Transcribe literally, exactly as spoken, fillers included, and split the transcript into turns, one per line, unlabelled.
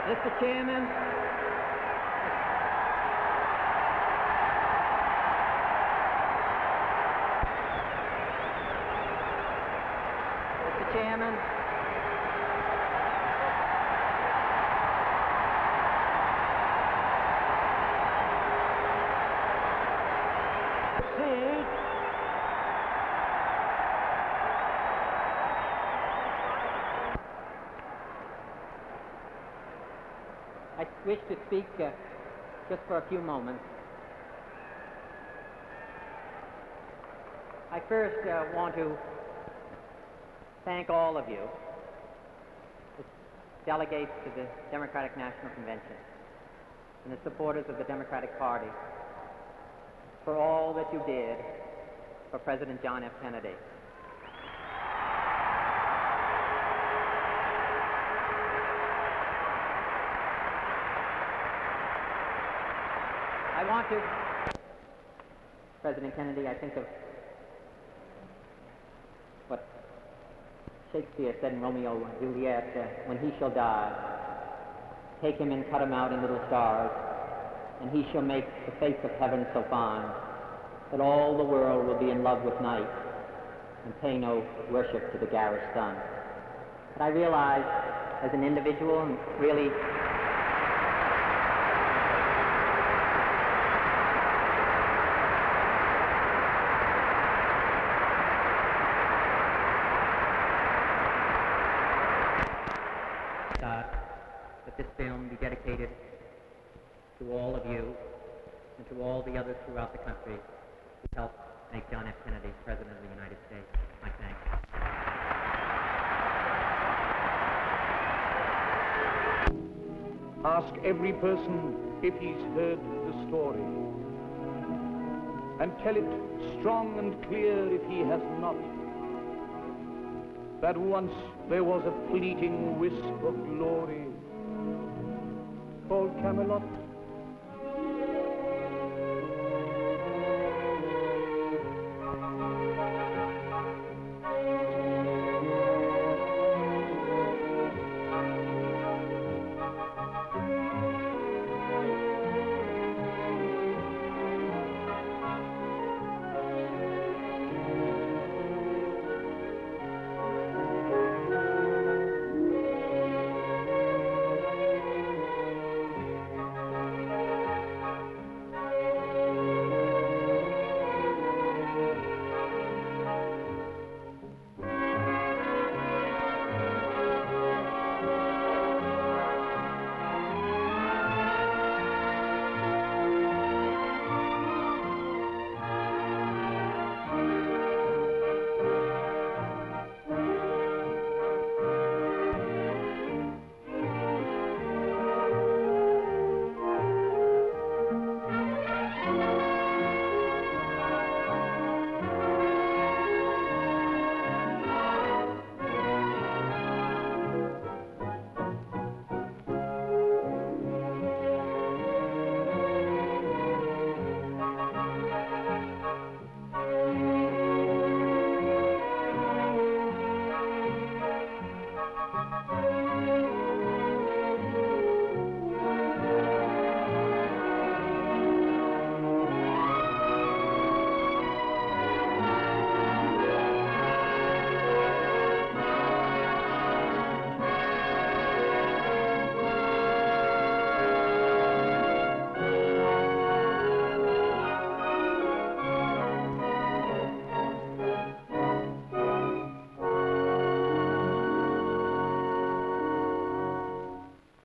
Mister Chairman, Mister Chairman, proceed. I wish to speak uh, just for a few moments. I first uh, want to thank all of you, the delegates to the Democratic National Convention and the supporters of the Democratic Party, for all that you did for President John F. Kennedy. I want to, President Kennedy, I think of what Shakespeare said in Romeo and Juliet, uh, when he shall die, take him and cut him out in little stars, and he shall make the face of heaven so fine that all the world will be in love with night and pay no worship to the garish sun. But I realize, as an individual, and really that this film be dedicated to all of you and to all the others throughout the country who helped make John F. Kennedy President of the United States. My thanks.
Ask every person if he's heard the story, and tell it strong and clear if he has not, that once there was a fleeting wisp of glory called Camelot.